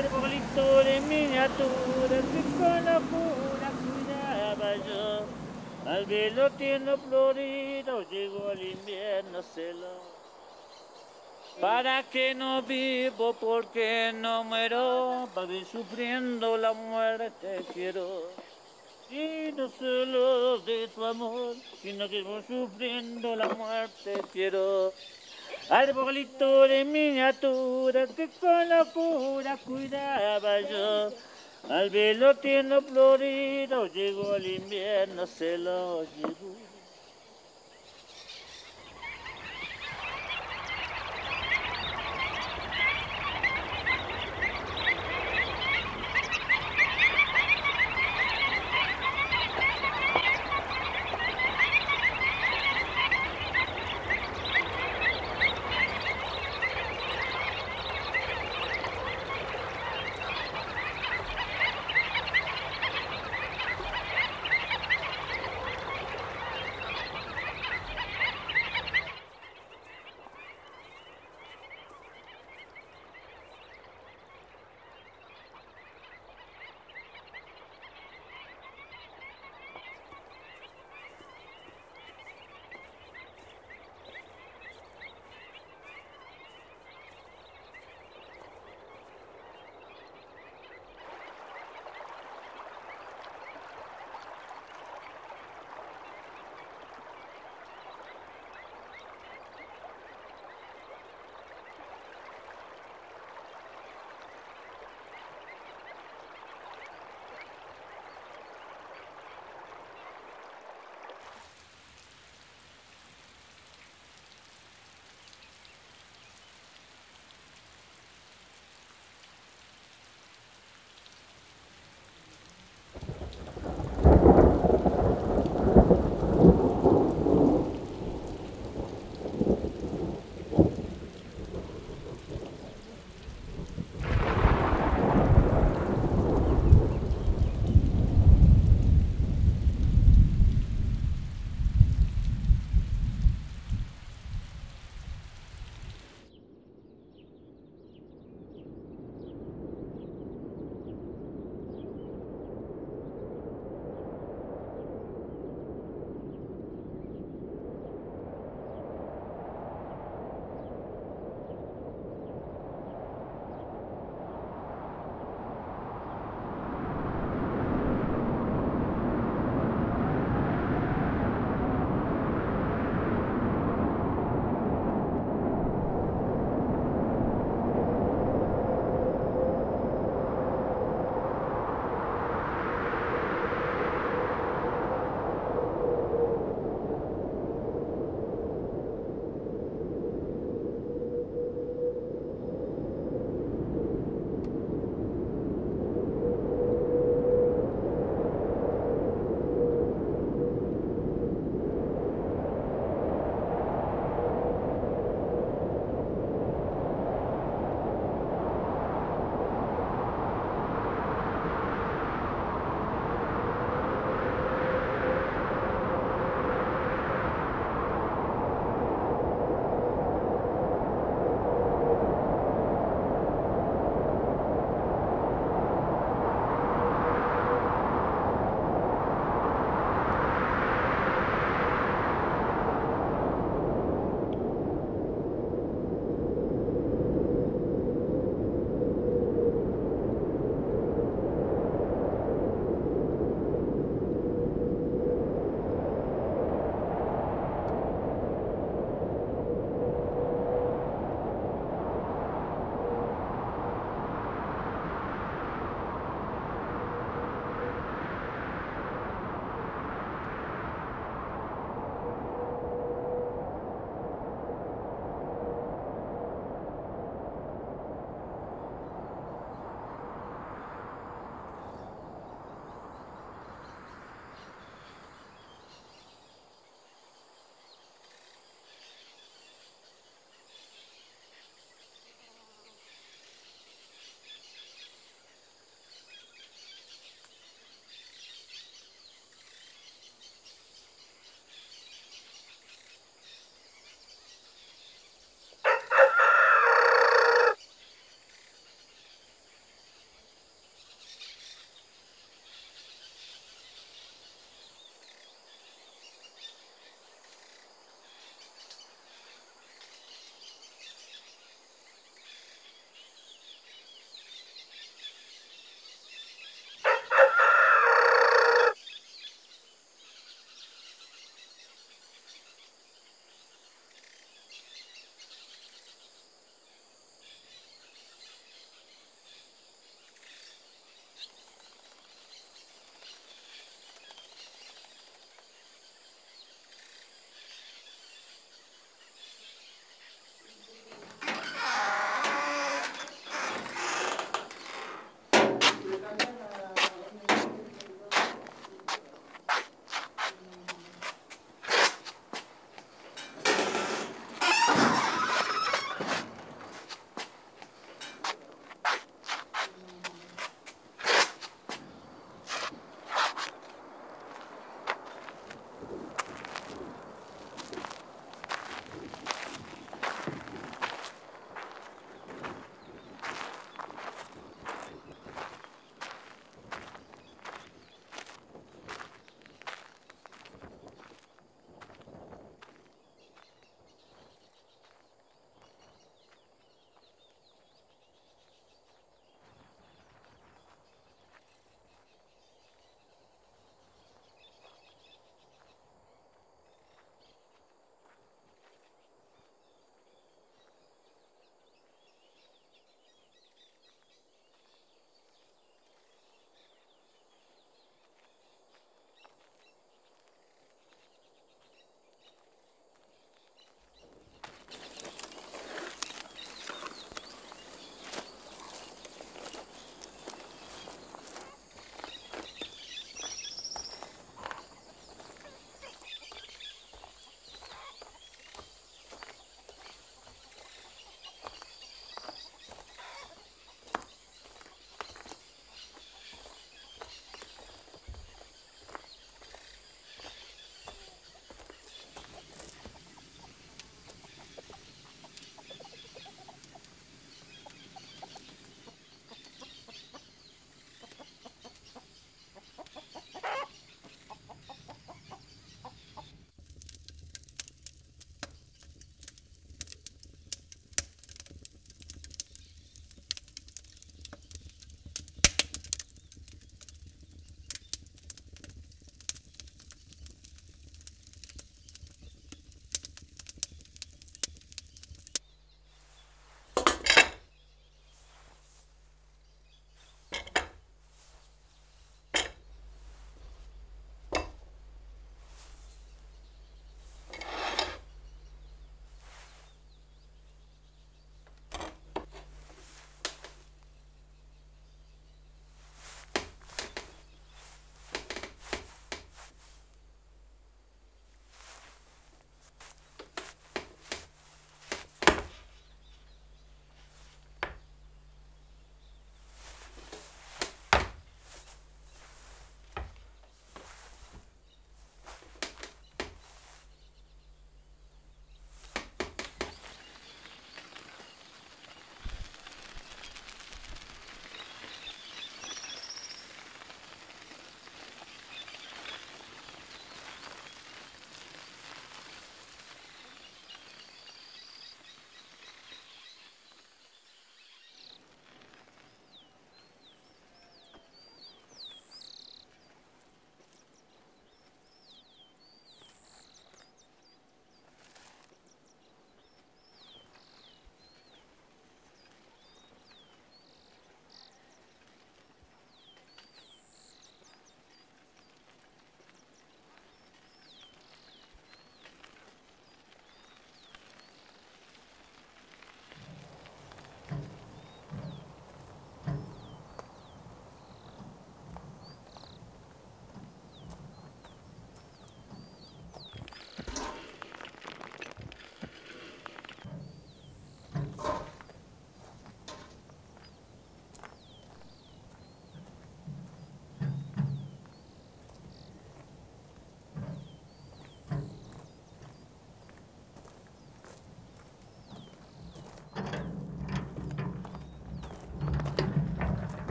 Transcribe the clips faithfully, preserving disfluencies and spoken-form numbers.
arbolito de miniatura que con locura cuidaba yo. Al verlo tiene florido, llegó el invierno celoso. ¿Para qué no vivo? ¿Por qué no muero? Para vivir sufriendo la muerte quiero. Y no solo de tu amor, sino que voy sufriendo la muerte quiero. Arbolito de miniatura que con locura cuidaba yo. Al verlo tiene florido, llegó el invierno, se lo llevó.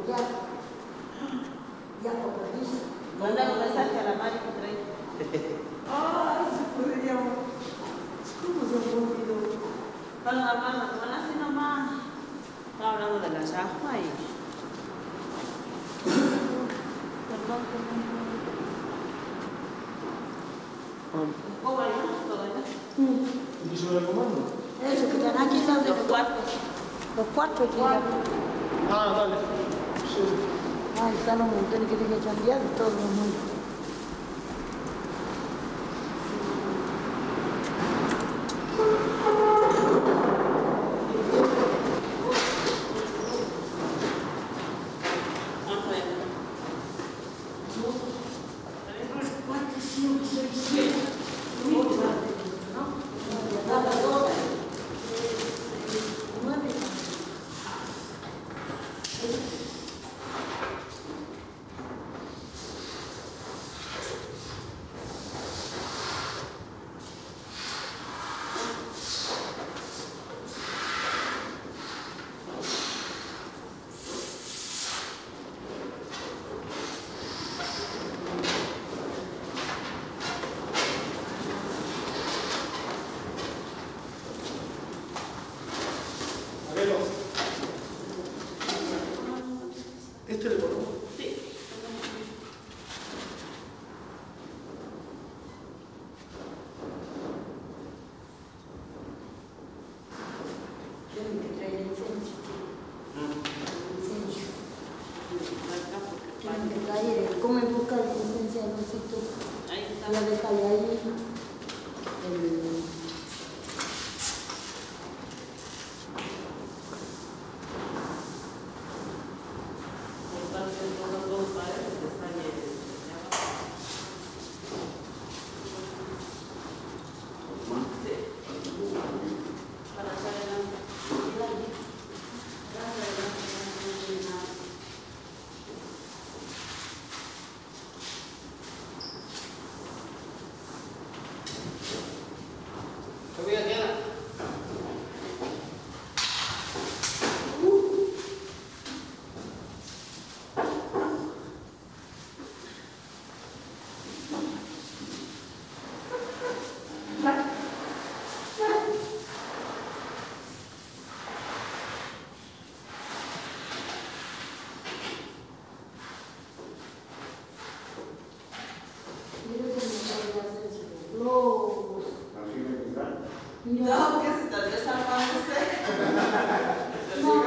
ya. Ya compromiso. Mándale un mensaje a la Mari que trae. Ay, se podríamos. ¿Cómo se me olvidó? Están hablando, van así nomás. Estaba hablando de la llama y. Perdón, perdón. ¿Cómo hay todo eso? ¿Y qué sobre el comando? Eso, que están aquí los de Los cuartos. Los cuartos que ya. Ah, dale. Sí. Ay, están un montón que tienen que cambiar todo el mundo. ¿Este le ponemos? Sí. Tienen que traer licencia. Licencia. Tienen que traer. ¿Cómo busca la licencia? No sé tú. Ahí está. Ya déjale ahí. El... No, que se te atraviesa la mano usted. No,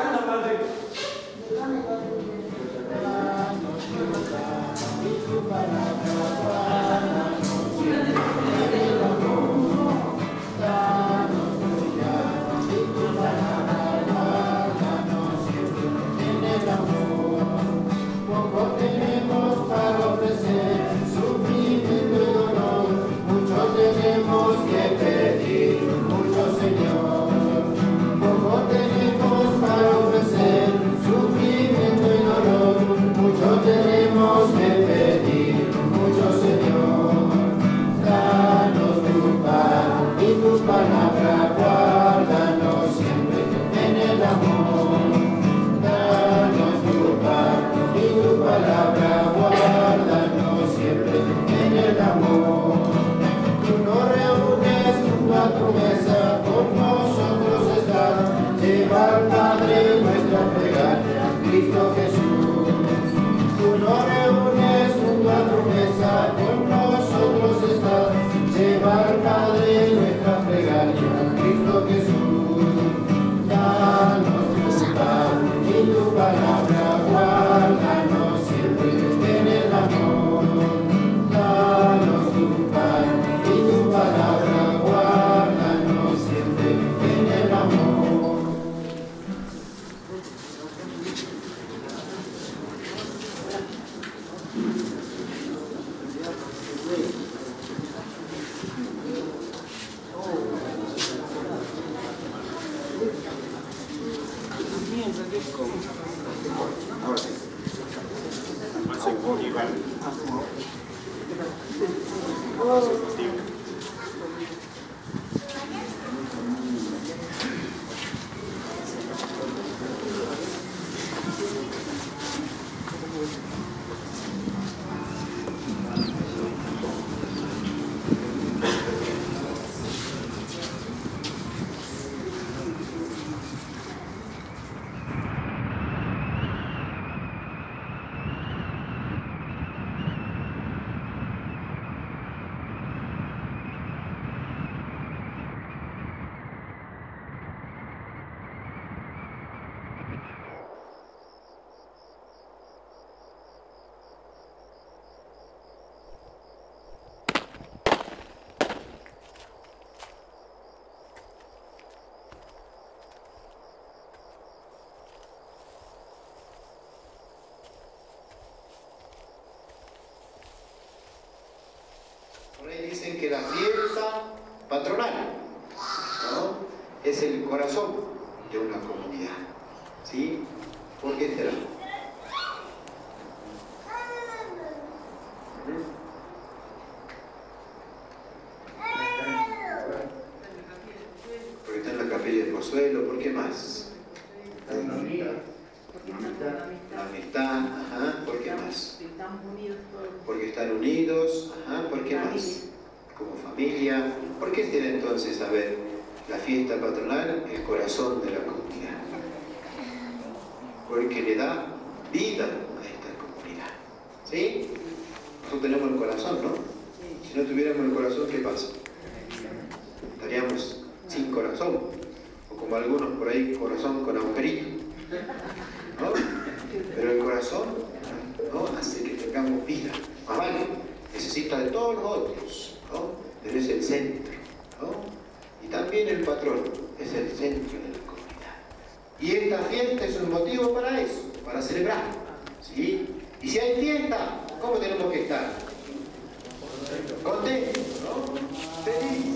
dicen que la fiesta patronal, ¿no?, es el corazón de una comunidad. ¿Sí? ¿Por qué será? Porque está en la capilla de Pozuelo. ¿Por qué más? La amistad. La amistad. Ajá. ¿Por qué más? Porque están unidos. Ajá. ¿Por qué más? Como familia. ¿Por qué será entonces, a ver, la fiesta patronal el corazón de la comunidad? Porque le da vida a esta comunidad. ¿Sí? Nosotros tenemos el corazón, ¿no? Si no tuviéramos el corazón, ¿qué pasa? Estaríamos sin corazón. O como algunos por ahí, corazón con agujerito, ¿no? Pero el corazón, ¿no?, hace que tengamos vida. Más vale, necesita de todos los otros, ¿no? Pero es el centro, ¿no? Y también el patrón es el centro de la comunidad. Y esta fiesta es un motivo para eso, para celebrar, ¿sí? Y si hay fiesta, ¿cómo tenemos que estar? Contentos, ¿no? Felices.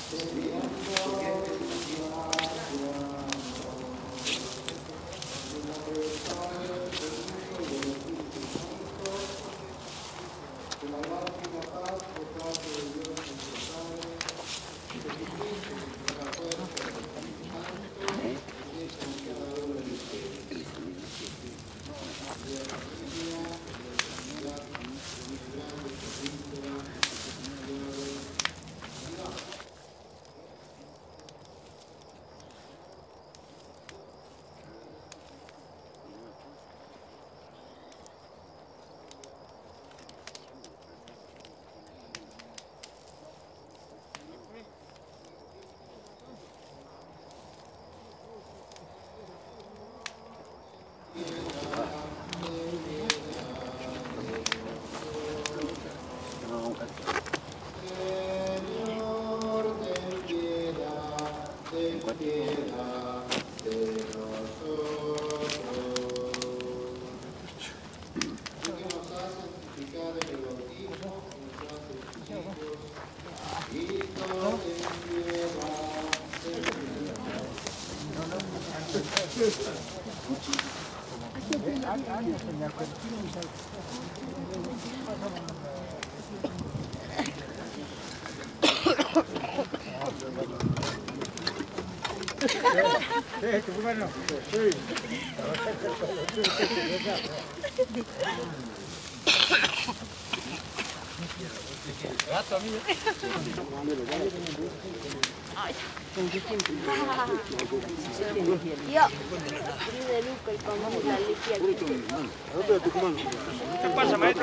¿Qué pasa, maestro?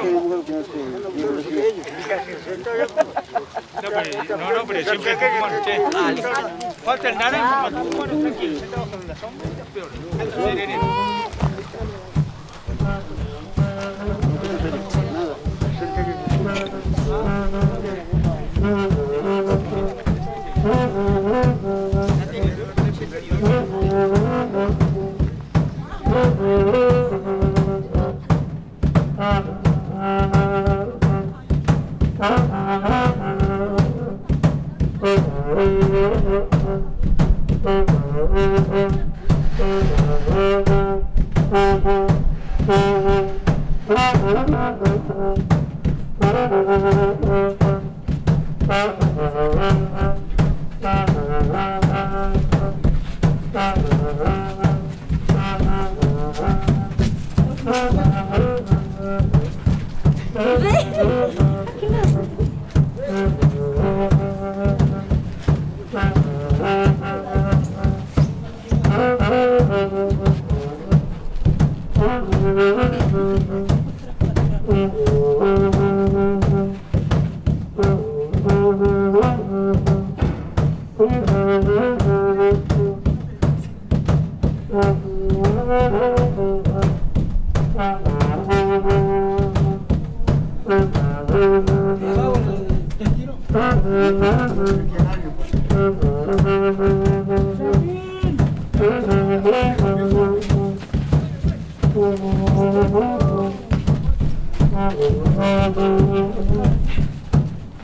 No, no, pero siempre hay Tucumán. Falta el naranja para Tucumán, tranquilo. Se trabaja en la sombra, es peor.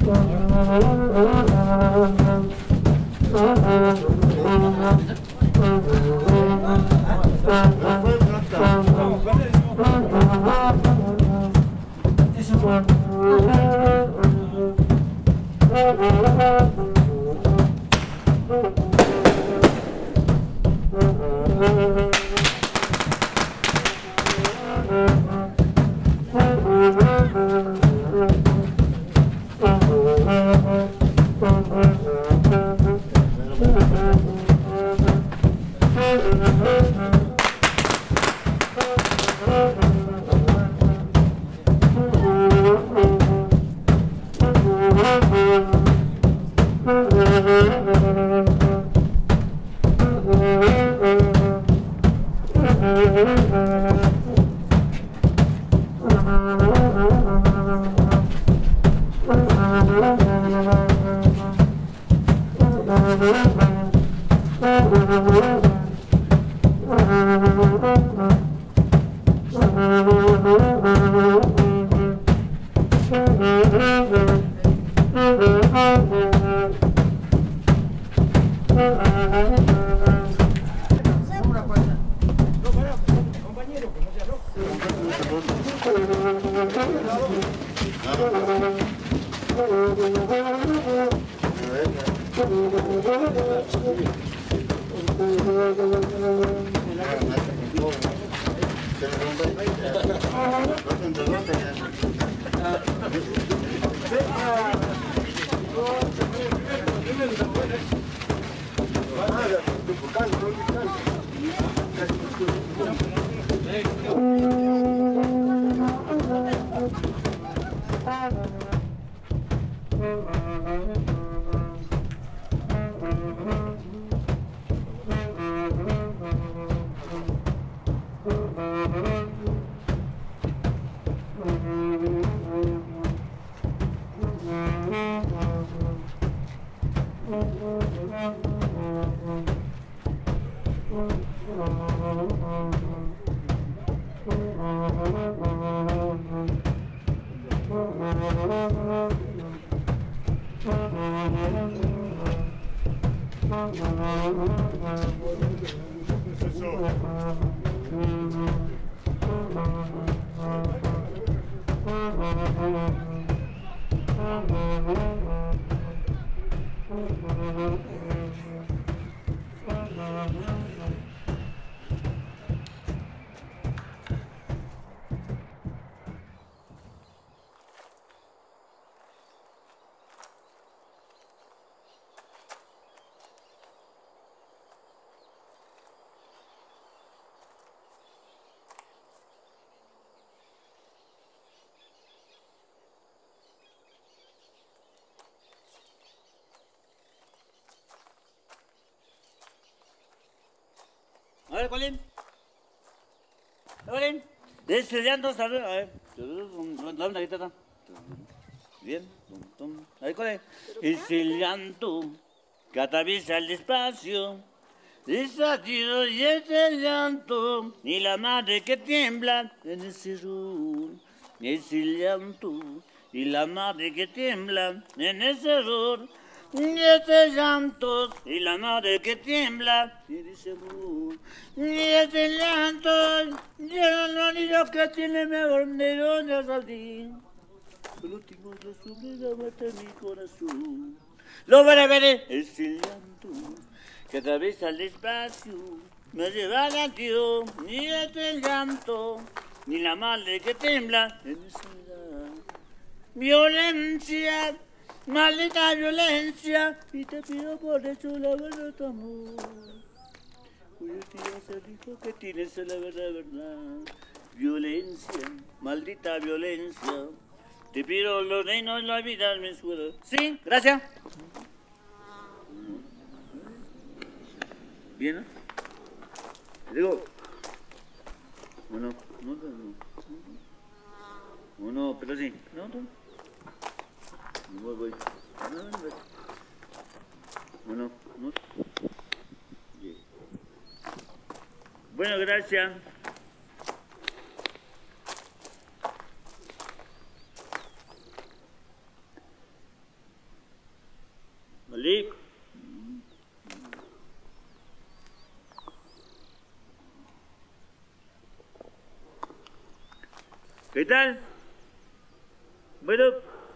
A ver, Colín. Colín. Deseando saber. A ver. Dame una guitarra. Bien. A ver, Colín. Es el llanto que atraviesa el espacio. Desatido y es el llanto. Y la madre que tiembla en ese error. Es el llanto. Y la madre que tiembla en ese error. Y ese llanto, y la madre que tiembla, y dice amor. Y ese llanto, y el niño que tiene mejor de donde salir. El último resumen de muerte en mi corazón. Lo veré, veré, es el llanto que atraviesa el espacio. Me lleva a Dios, ni ese llanto, ni la madre que tiembla en mi soledad. Violencia. Maldita violencia, y te pido por eso la verdad tu amor. Hoy te vas al hijo que tienes la verdad, verdad. Violencia, maldita violencia, te pido los reinos y la vida me suelo. Sí, gracias. Bien, ¿no? Digo, bueno, no, no, no, no, pero sí, no, no. Voy, voy. Bueno, no. Bueno, gracias. ¿Qué tal? Bueno.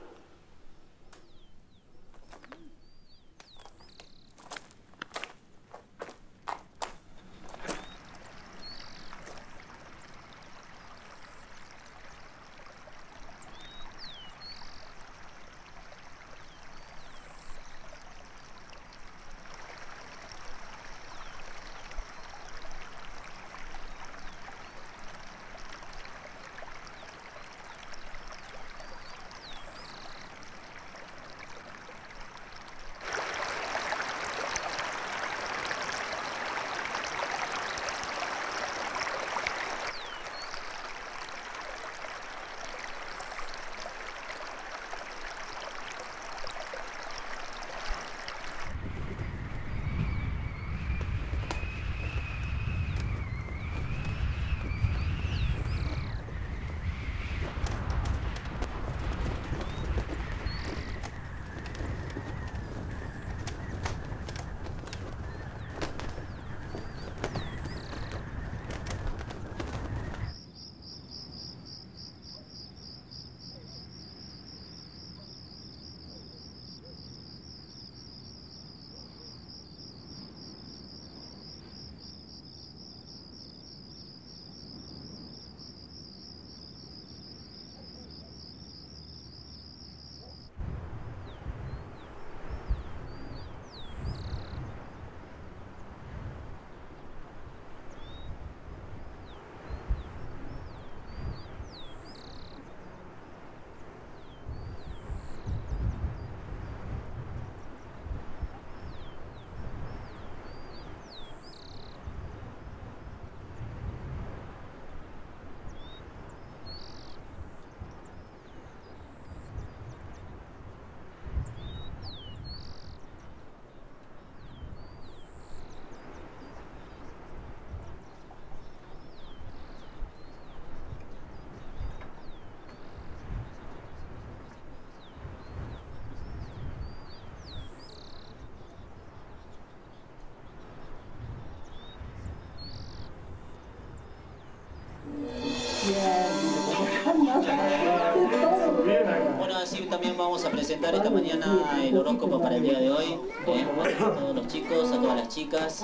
Bueno, así también vamos a presentar esta mañana el horóscopo para el día de hoy. ¿eh? Bueno, a todos los chicos, a todas las chicas,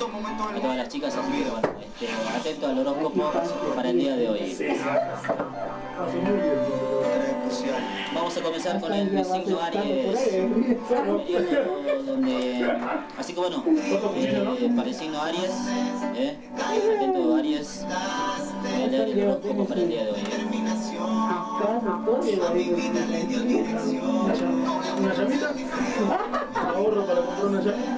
a todas las chicas, así que bueno, este, atentos al horóscopo para el día de hoy. Vamos a comenzar con el signo Aries, periodo donde, así que bueno, eh, para el signo Aries, eh, atento Aries, voy a leer el horóscopo para el día de hoy. ¿Una llamita? ¿Ahorro para comprar una llamita?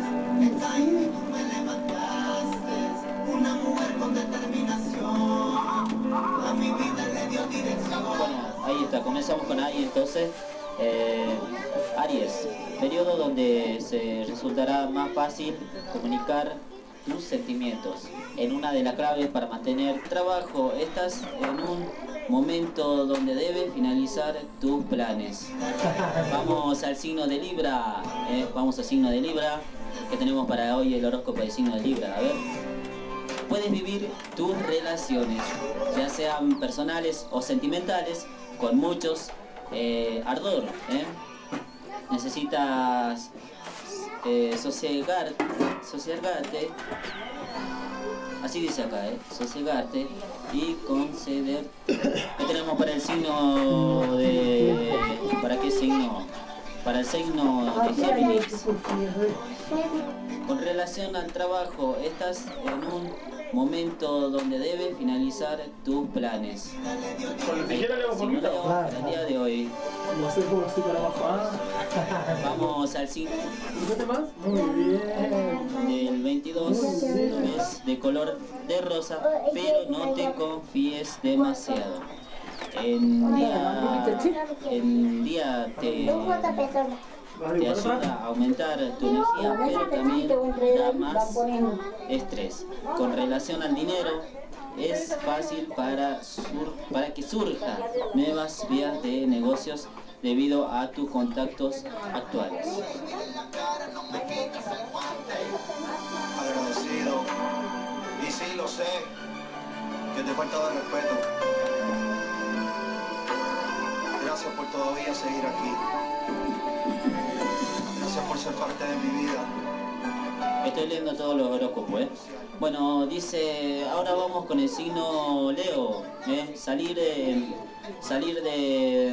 Bueno, ahí está, comenzamos con Aries entonces. Eh, Aries, periodo donde se resultará más fácil comunicar tus sentimientos. En una de las claves para mantener trabajo, estás en un momento donde debes finalizar tus planes. Vamos al signo de Libra, eh, vamos al signo de Libra, que tenemos para hoy el horóscopo del signo de Libra. A ver, puedes vivir tus relaciones, ya sean personales o sentimentales, con muchos eh, ardor. ¿eh? Necesitas eh, sosegar, sosegarte. Así dice acá, ¿eh? Sosegarte y conceder. ¿Qué tenemos para el signo de... ¿Para qué signo? Para el signo de Géminis. Con relación al trabajo, estás en un momento donde debes finalizar tus planes. ¿Con la tijera le hago por mitad? Para el día de hoy. No sé cómo estoy para abajo. Ah. Vamos al signo ¿Qué más? Muy bien. del veintidós, es de color de rosa, pero no te confíes demasiado. En día, en día te, te ayuda a aumentar tu energía, pero también da más estrés. Con relación al dinero, es fácil para, sur, para que surjan nuevas vías de negocios debido a tus contactos actuales. Agradecido. Y sí, lo sé, que te falta de respeto. Gracias por todavía seguir aquí. Gracias por ser parte de mi vida. Estoy leyendo todos los horóscopos, ¿eh? Bueno, dice, ahora vamos con el signo Leo, ¿eh? Salir, eh, salir de...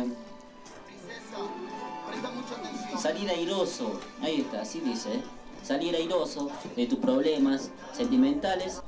Salir airoso, ahí está, así dice, ¿eh? Salir airoso de tus problemas sentimentales.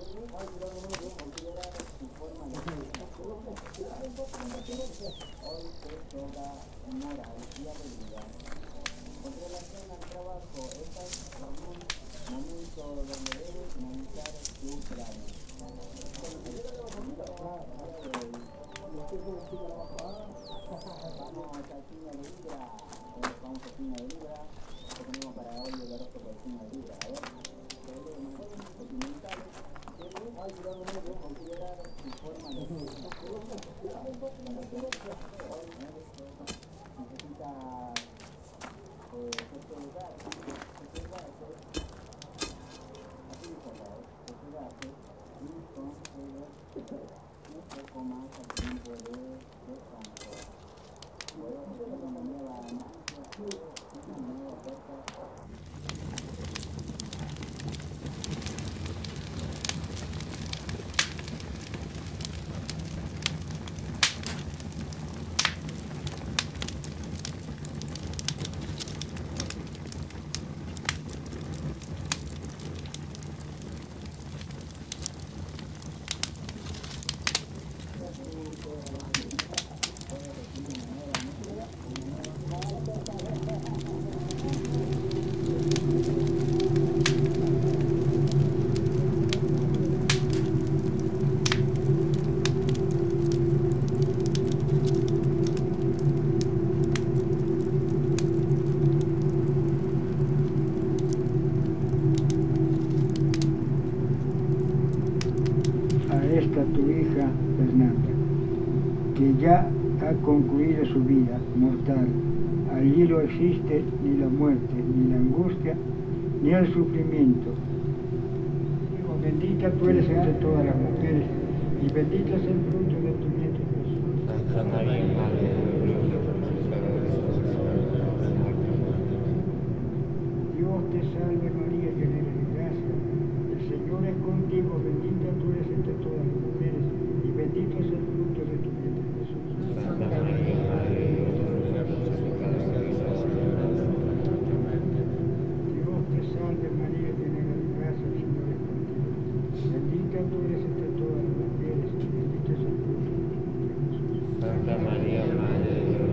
Tu hija Fernanda, que ya ha concluido su vida mortal. Allí no existe ni la muerte, ni la angustia, ni el sufrimiento. Digo, bendita tú eres entre todas las mujeres, y bendito es el fruto de tu vientre, Jesús. Santa María, Madre de Dios, Dios te salve María, llena eres de gracia. El Señor es contigo, bendita tú eres entre todas las mujeres, y bendito es el fruto de tu vientre, Jesús. Santa María, Madre de Dios, Dios te salve María, llena eres de gracia, el Señor es contigo. Bendita tú eres entre todas las mujeres, y bendito es el fruto de tu vientre, Jesús. Santa María, Madre de Dios,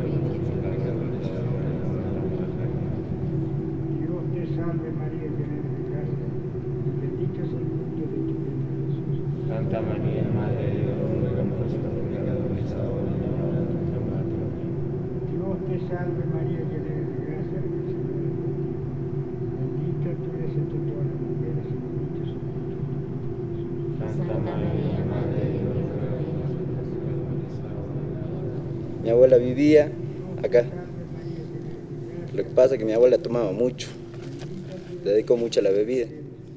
Dios te salve María, llena eres de gracia, y bendito es el fruto de tu vientre, Jesús. Santa María, Madre de Dios, ruega por nosotros pecadores, ahora y en la hora de nuestra muerte. Dios te salve María, llena eres de gracia, el Señor es contigo. Bendita tú eres entre todas las mujeres, y bendito es el fruto de tu vientre, Jesús. Santa María, Madre de Dios, ruega por nosotros pecadores, ahora y en la hora de nuestra muerte. Mi abuela vivía acá. Lo que pasa es que mi abuela tomaba mucho, le dedicó mucho a la bebida.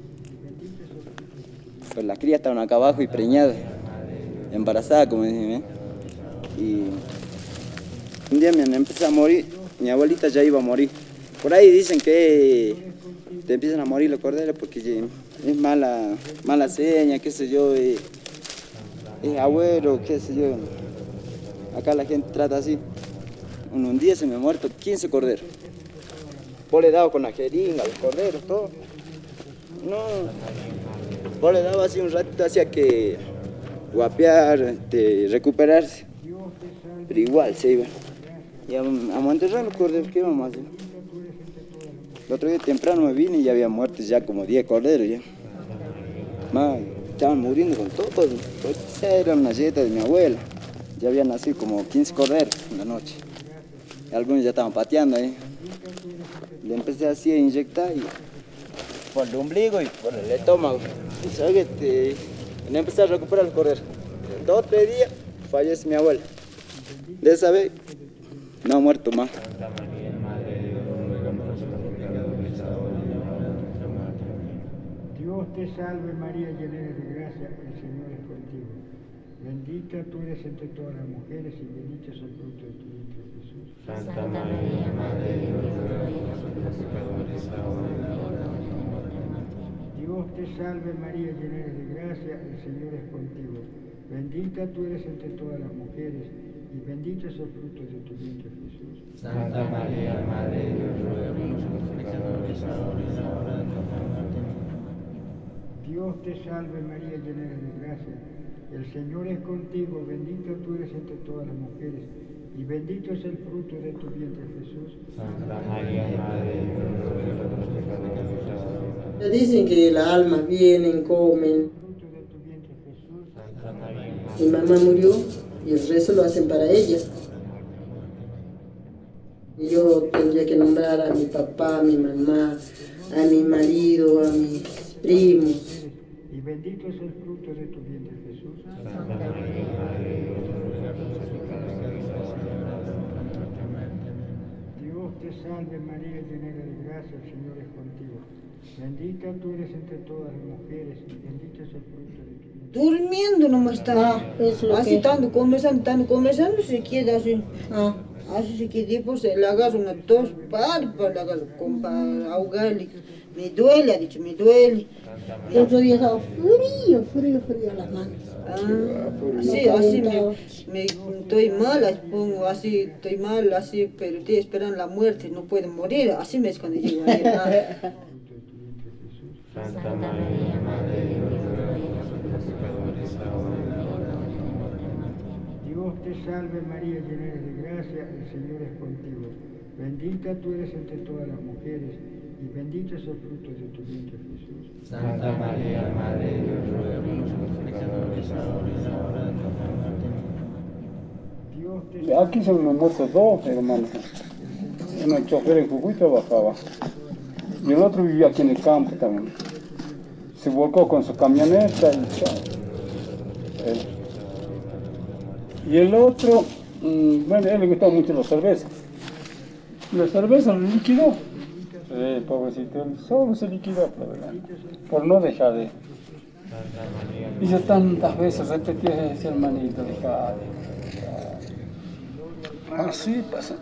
Pues las crías estaban acá abajo y preñadas, embarazadas, como dicen, ¿eh? Y un día me empecé a morir, mi abuelita ya iba a morir. Por ahí dicen que te empiezan a morir los corderos porque es mala, mala seña, qué sé yo, es, es abuelo, qué sé yo. Acá la gente trata así. En un día se me han muerto quince corderos. Vos le daba con la jeringa, los corderos, todo. No, vos le daba así un ratito, hacía que guapear, este, recuperarse. Pero igual se iba. Y a, a enterrar los corderos, ¿qué vamos a hacer? El otro día temprano me vine y ya había muerto ya como diez corderos ya. Más, estaban muriendo con todo. Pues, era una dieta de mi abuela. Ya habían nacido como quince corderos en la noche. Algunos ya estaban pateando ahí. Le empecé así a inyectar y por el ombligo y por el estómago. Y sabes que te, le empecé a recuperar el correr. En dos o tres días fallece mi abuela. De esa vez no ha muerto más. Dios te salve María, llena eres de gracia, el Señor es contigo. Bendita tú eres entre todas las mujeres y bendito es el fruto de tu vientre, Jesús. Santa María, Madre de Dios, ruega por nosotros pecadores, ahora y en la hora de nuestra muerte. Amén. Dios te salve María, llena eres de gracia, el Señor es contigo. Bendita tú eres entre todas las mujeres y bendito es el fruto de tu vientre, Jesús. Santa María, Madre de Dios, ruega por nosotros pecadores, ahora y en la hora de nuestra muerte. Amén. Dios te salve María, llena eres de gracia, el Señor es contigo, bendita tú eres entre todas las mujeres y bendito es el fruto de tu vientre, Jesús. Santa María, Madre de Dios, ruega por nosotros pecadores, ahora y en la hora de nuestra muerte. Dicen que las almas vienen, comen. Fruto de tu vientre, Jesús. Santa María, Mi mamá murió y el rezo lo hacen para ella. Y yo tendría que nombrar a mi papá, a mi mamá, a mi marido, a mis primos. Y bendito es el fruto de tu vientre, Jesús. Santa María, Madre de Dios, ruega por nosotros pecadores, ahora y en la hora de nuestra muerte. Amén. Dios te salve María, llena eres de gracia, el Señor es contigo. Bendita tú eres entre todas las mujeres y bendito es el fruto de tu vientre. Durmiendo nomás está. Ah, es lo así que- estando conversando, estando conversando, se queda así. Ah, Así se queda, y pues le agarra una tos, para, para, le agarra como para ahogarle. Me duele, ha dicho, me duele. el otro día estaba frío, frío, frío las manos. Ah, así, así me, me estoy mal, así pongo así, estoy mal, así, pero estoy esperando la muerte, no puedo morir. Así me es cuando llego ahí. Ah. Santa María, Madre de Dios, ruega por nosotros pecadores, ahora y en la hora de nuestra muerte. Amén. Dios te salve María, llena eres de gracia, el Señor es contigo. Bendita tú eres entre todas las mujeres y bendito es el fruto de tu vientre, Jesús. Santa María, Madre de Dios, ruega por nosotros pecadores, ahora y en la hora de nuestra muerte. Amén. Dios te Aquí se me han muerto dos hermanos. Uno el chofer en Jujuy trabajaba. Y el otro vivía aquí en el campo también. Se volcó con su camioneta y chao. Él. Y el otro, mmm, bueno, a él le gustaba mucho la cerveza. La cerveza lo liquidó. Sí, pobrecito, él solo se liquidó, por, verdad, por no dejar de. Hice tantas veces repetí ese hermanito, dejar de. dejar de. Así pasa.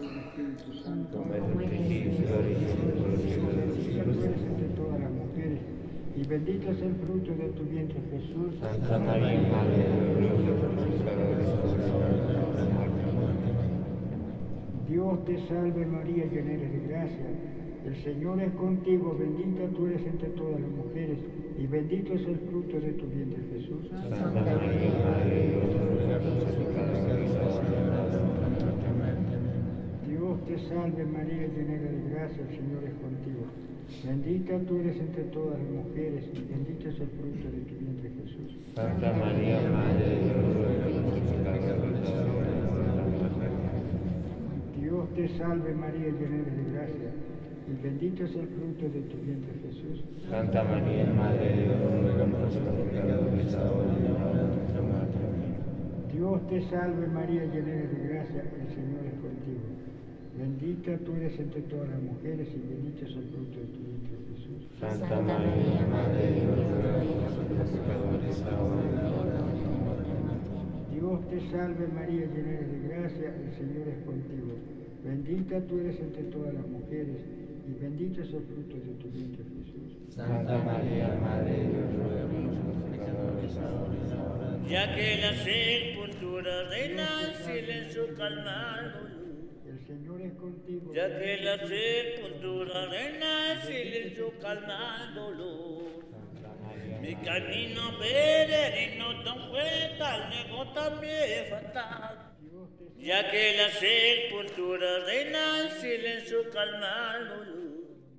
y bendito es el fruto de tu vientre, Jesús. Santa María, Madre de Dios, ruega por nosotros pecadores, ahora y en la hora de nuestra muerte. Amén. Dios te salve María, llena eres de gracia, el Señor es contigo, bendita tú eres entre todas las mujeres, y bendito es el fruto de tu vientre, Jesús. Santa María, Madre de Dios, ruega por nosotros pecadores, ahora y en la hora de nuestra muerte. Amén. Dios te salve María, llena eres de gracia, el Señor es contigo. Bendita tú eres entre todas las mujeres, y bendito es el fruto de tu vientre, Jesús. Santa María, Madre de Dios, ruega por nosotros pecadores, ahora y en la hora de nuestra muerte. Dios te salve María, llena eres de gracia, y bendito es el fruto de tu vientre, Jesús. Santa María, Madre de Dios, ruega por nosotros pecadores, ahora y en la hora de nuestra muerte. Amén. Dios te salve María, llena eres de gracia, el Señor es contigo. Bendita tú eres entre todas las mujeres y bendito es el fruto de tu vientre, Jesús. Santa María, Madre de Dios, ruega por nosotros pecadores, ahora y en la hora de nuestra muerte. Amén. Dios te salve María, llena eres de gracia, el Señor es contigo. Bendita tú eres entre todas las mujeres y bendito es el fruto de tu vientre, Jesús. Santa María, Madre de Dios, ruega por nosotros pecadores, ahora y en la hora de nuestra muerte. Ya que la sepultura reina en silencio calmado, El Señor es contigo. ya que la sepultura reina en silencio calmándolo. Mi camino peregrino tan fue tal, negó también fatal. Ya que la sepultura reina en silencio calmándolo.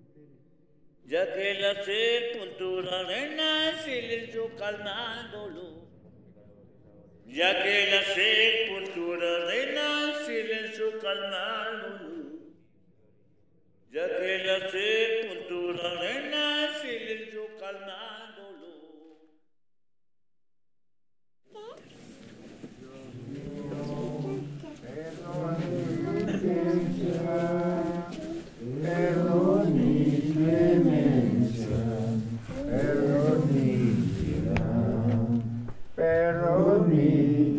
Ya que la sepultura reina en silencio calmándolo. Ya que la sepultura reina en silencio calmándolo. Ya que la sepultura reina en silencio calmándolo. Perdón y clemencia, perdón y piedad, perdón y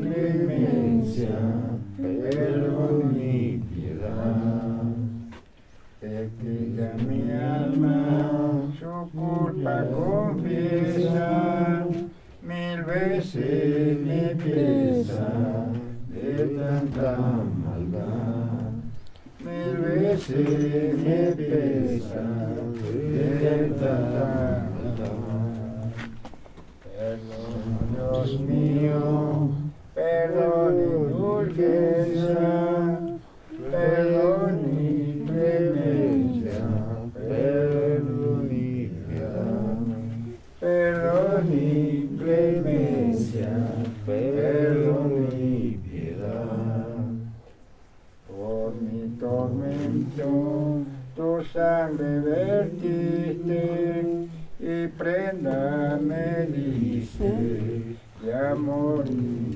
perdón y piedad. Es que ya mi alma su culpa confiesa, mil veces me pesa de tanta maldad. Mil veces me pesa de tanta maldad. Perdón, Dios mío, perdón indulgencia, perdón y clemencia, perdón y piedad, perdón y clemencia, perdón y piedad. Por mi tormento tu sangre vertiste y prenda me diste de amor y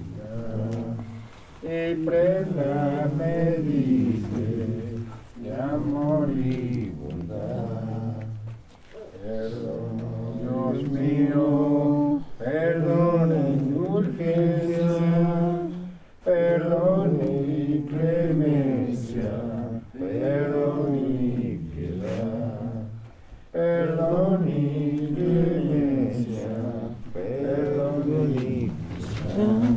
y prenda me diste de amor y bondad. Perdón, Dios mío, perdón e indulgencia, perdón y clemencia, perdón y piedad, perdón y clemencia, perdón y piedad.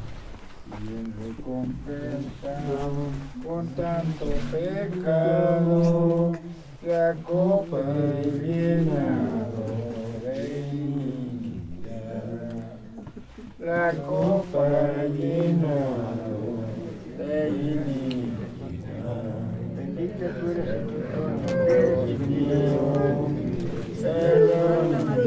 Recompensa con tanto pecado, la copa he llenado de iniquidad, la copa he llenado de iniquidad. Bendita tú eres el Dios mío, perdón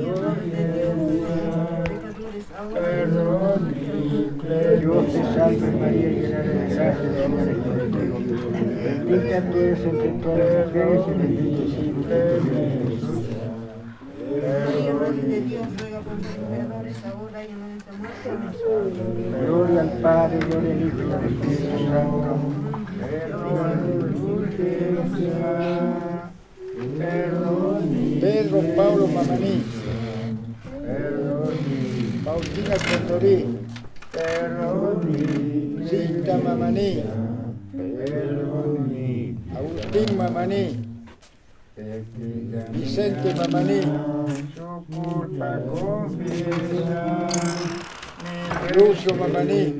y perdón y clemencia. Dios te salve María, llena de gracia, el Señor es contigo. Bendita tú eres entre todas las mujeres y bendito es el fruto de tu vientre. María, Madre de Dios, ruega por nosotros pecadores, ahora y en la hora de nuestra muerte. Gloria al Padre, gloria al Hijo y al Espíritu Santo. Perdón, dulcencia, perdón y Pedro Pablo Mamaní, perdón y Paulina Condorí, perdón y Cinta Mamaní, perdón y Agustín Mamaní, Vicente Mamaní, su culpa confiesa, Lucio Mamaní,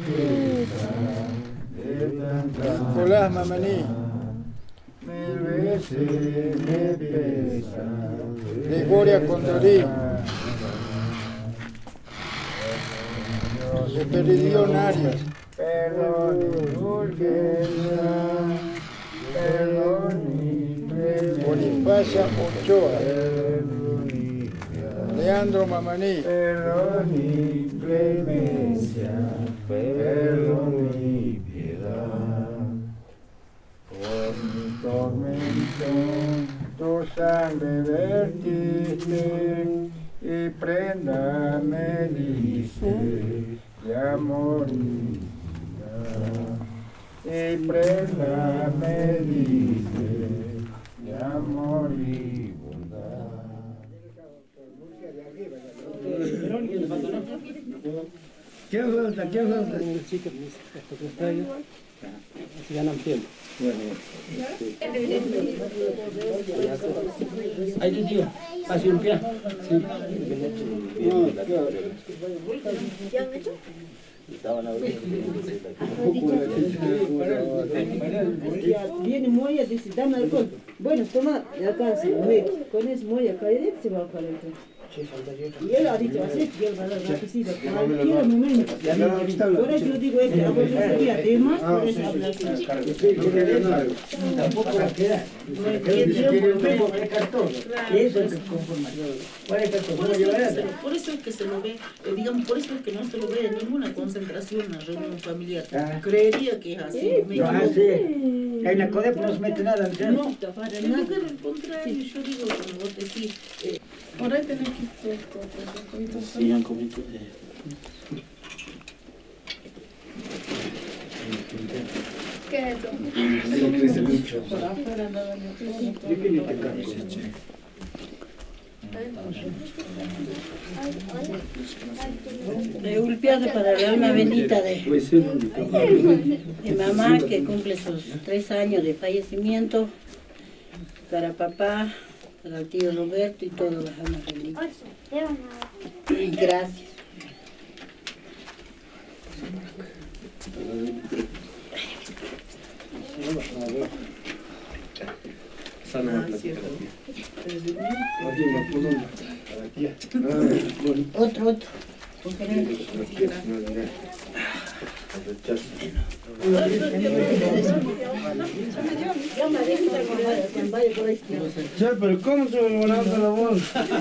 Nicolás Mamaní, mil veces me pesa, Gregoria Condorí, Superidión Arias, perdón y indulgencia, perdón y clemencia, Bonifacia Ochoa, Leandro Mamaní, perdón y clemencia, perdón y piedad. Por mi tormento tu sangre vertiste y prenda me diste de amor y piedad. Y prenda me diste de amor y bondad. ¿Qué falta? ¿Qué falta? Así ganan tiempo. Bueno, ahí te digo, así un pie. Sí. ¿Ya han hecho? Viene Moya, dice, dame alcohol. Bueno, toma, y acá se ve. Con eso Moya cae, se va a calentar. Y él ha dicho así, que él va a dar rapidito, cualquier momento. Por eso yo digo, este abuelo sería además, por eso habla así. Tampoco la queda. El cartón. Eso es el conforme. ¿Cuál es el cartón? Por eso es que se lo ve, eh, digamos, por eso es que no se lo ve en ninguna concentración en la reunión familiar. Ah. Creería que es así. Me No, equivoco. así. En la CODEP no se mete nada. No, para nada. Al contrario, yo digo que me vote sí. Eh, por ahí tenés que esto, otro, Sí, un poquito. ¿qué es eso? Eso crece mucho. Por afuera nada, yo creo. Yo quería que cambie. De Ulpiado para el alma bendita de mi mamá, que cumple sus tres años de fallecimiento, para papá, para el tío Roberto y todas las almas benditas. Gracias. Otro, otro. Ya, pero ¿cómo se me bonanza la voz?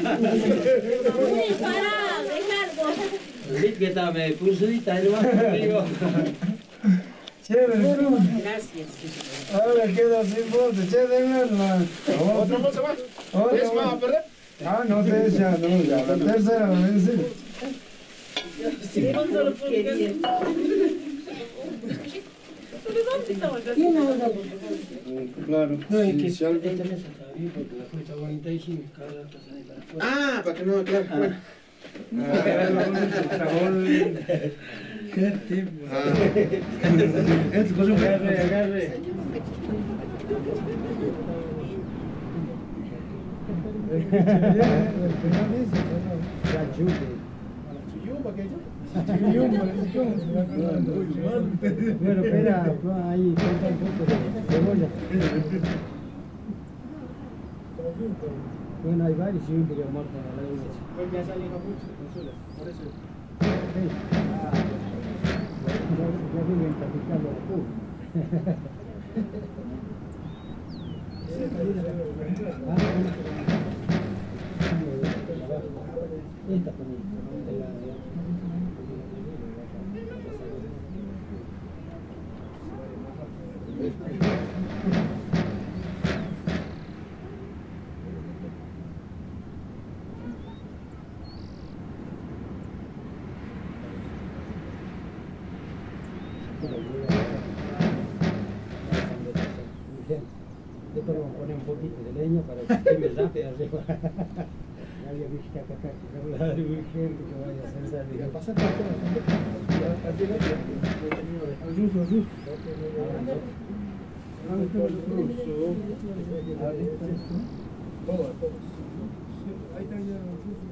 ¿Qué tal? Me puse ahorita, hermano, conmigo. Chévere, gracias. Ahora queda sin voz, chévere, hermano. ¿Otra cosa más? ¿Es más a perder? Ah, no te echa, no, ya, la tercera la vence. Claro. No, es que si algo interesa está bien, porque la cuesta cuarenta y cinco, cada rato sale para afuera. Ah, para que no, claro, bueno. ¿Qué tipo? Ah. Esto, cosa que agarre, agarre. Bueno, espera, ahí corta un poco de cebolla. Bueno, hay varios, sí, porque Marta a la iglesia. Pues ya sale mucho, por eso. Ah, ya viven traficando la pura. Esta también. Después vamos a poner un poquito de leña para que queme rápido arriba. Había visto que acá que hablar urgente que vaya a hacer salir. ¿Qué pasa? Ruso, ruso. Todos, todos. Ahí está ya ruso.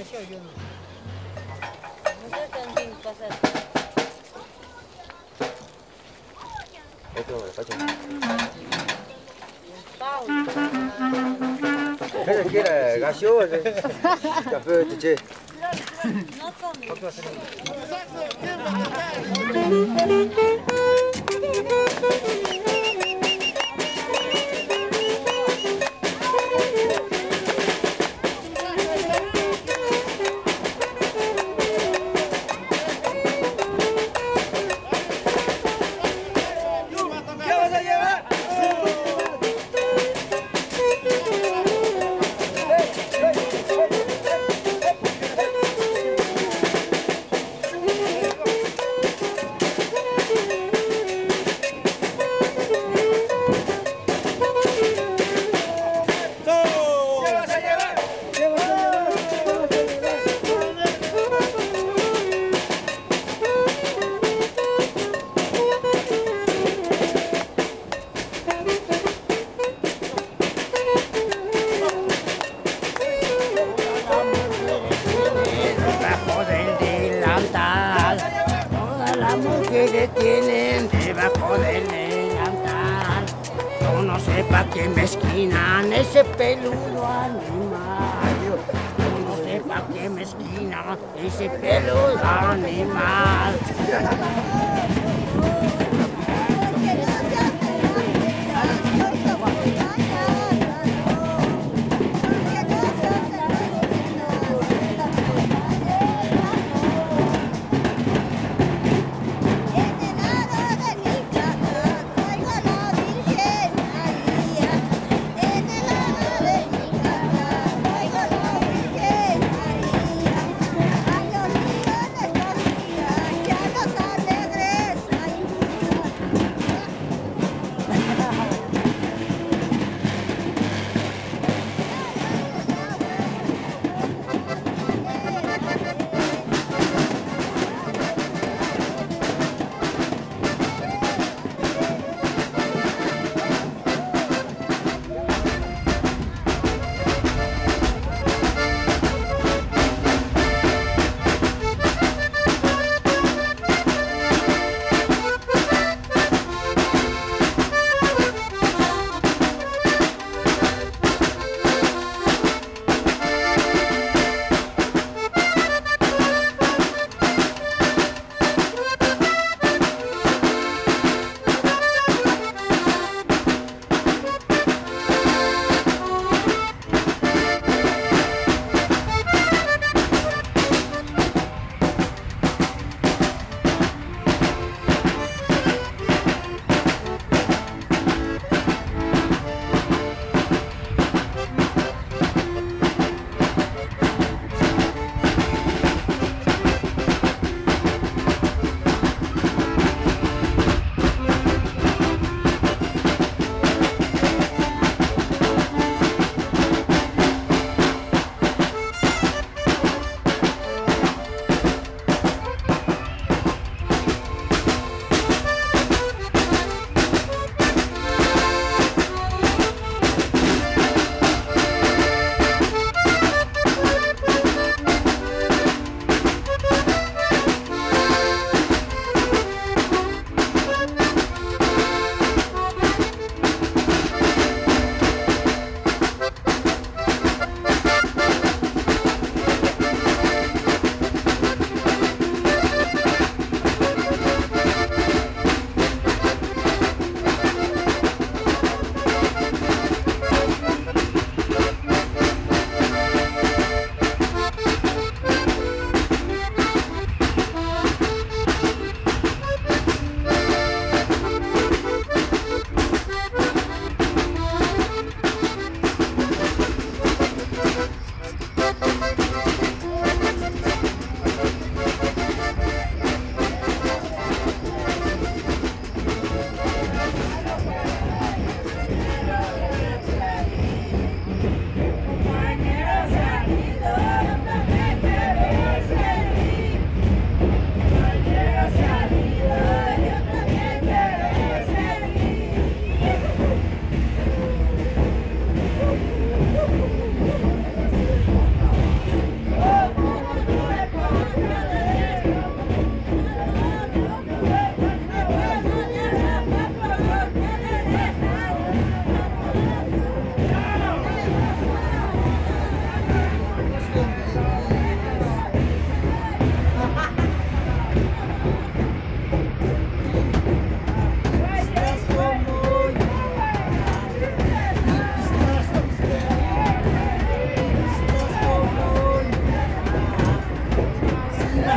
demasiado yo no. No sé tan bien pasar. Esto me lo paso. Pau. Pero que era gaseoso. Café, che. No come. Tienen debajo del delantal. Yo no sé pa' qué me esquinan ese peludo animal. Yo no sé pa' qué me esquinan ese peludo animal. Alegres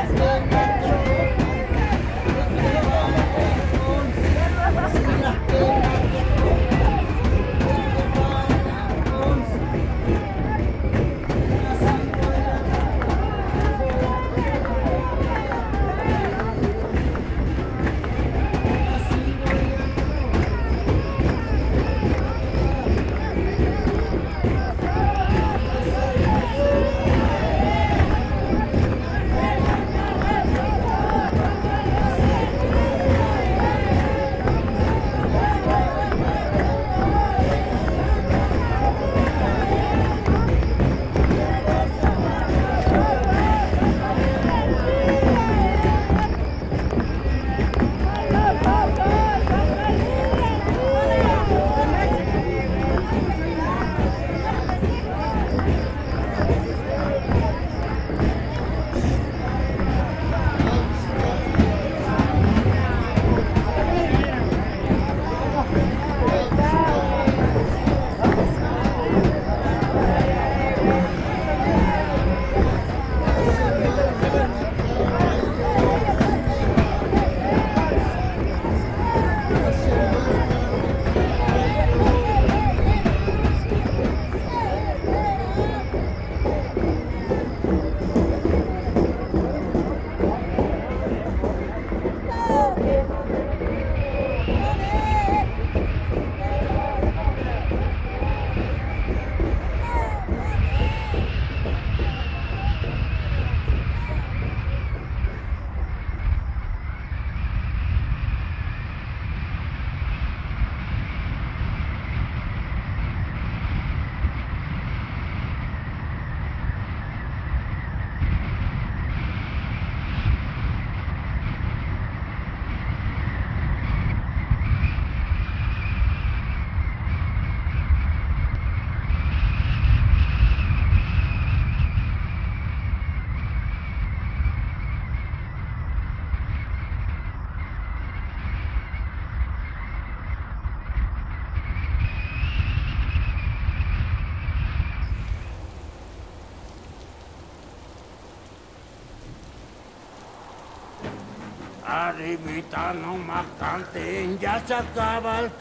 Arribita nomás canten, ya se acaba el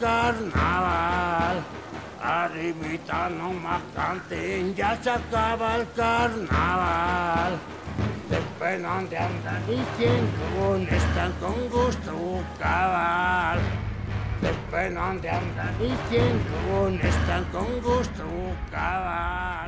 carnaval. Arribita nomás canten, ya se acaba el carnaval. Después no de andar diciendo, están con gusto cabal. Después no de andar diciendo, están con gusto cabal.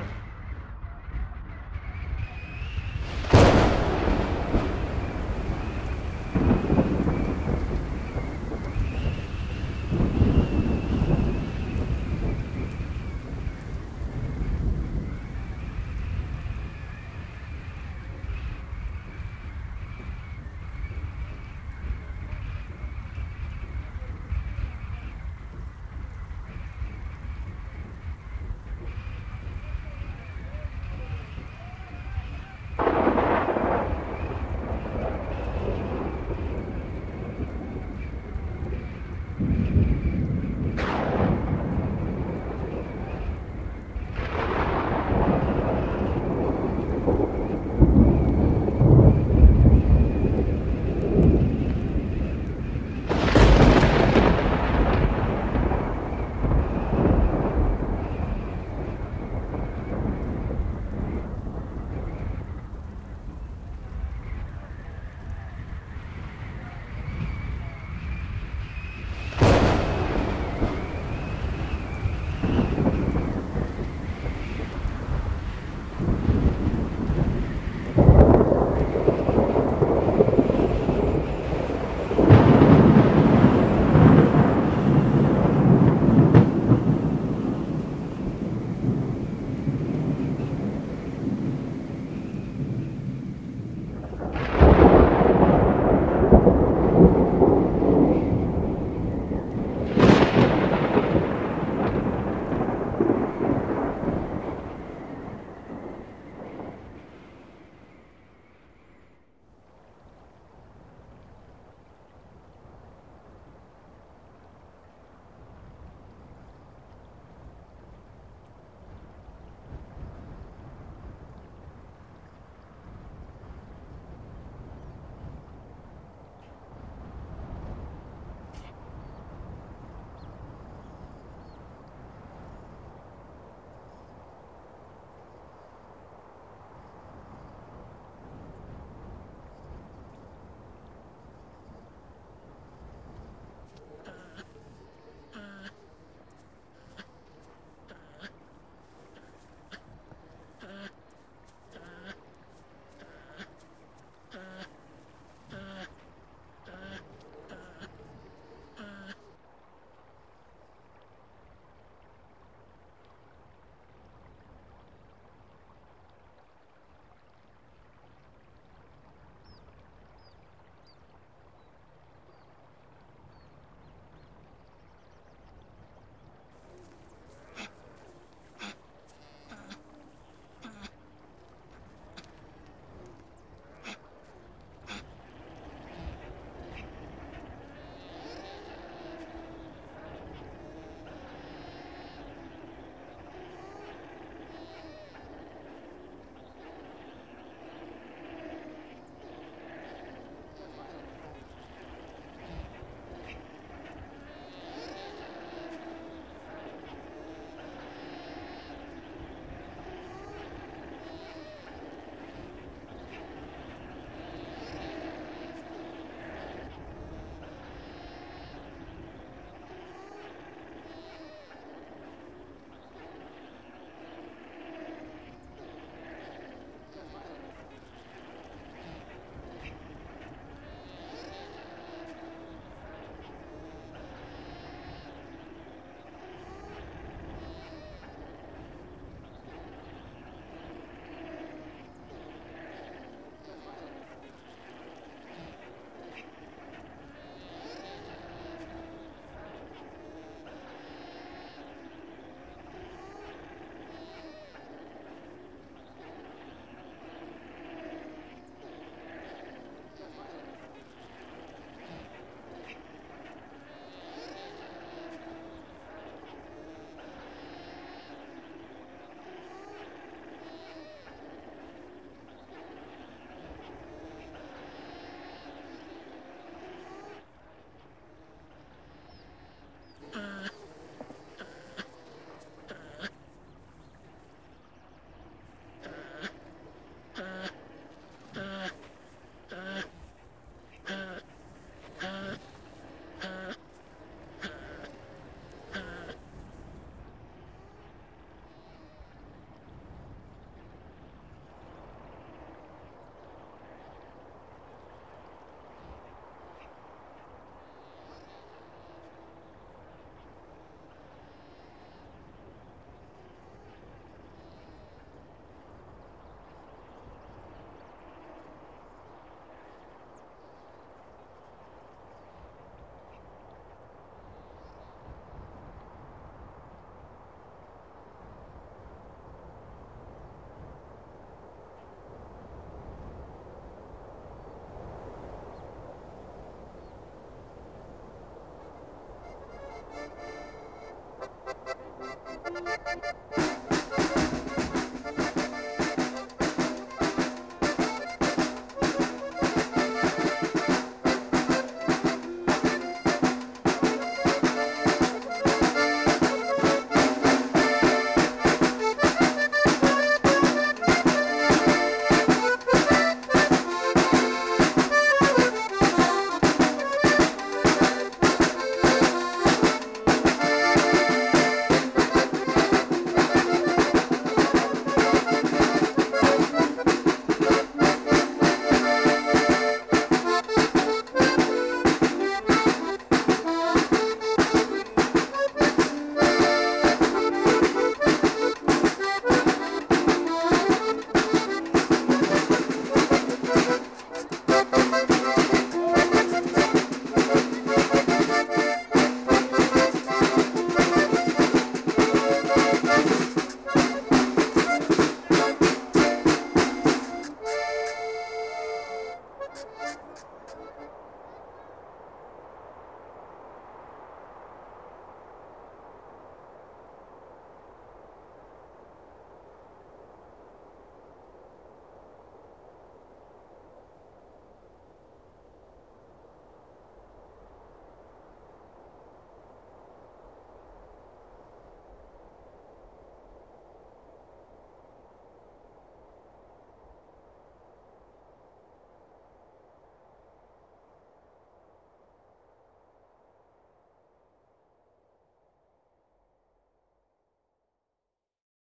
Thank you.